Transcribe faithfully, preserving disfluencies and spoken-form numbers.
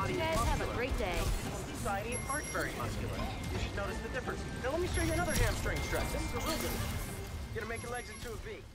body You is guys have a muscular. great day. Society aren't very muscular. You should notice the difference. Now let me show you another hamstring stretch. This is a real good one. You're gonna make your legs into a V.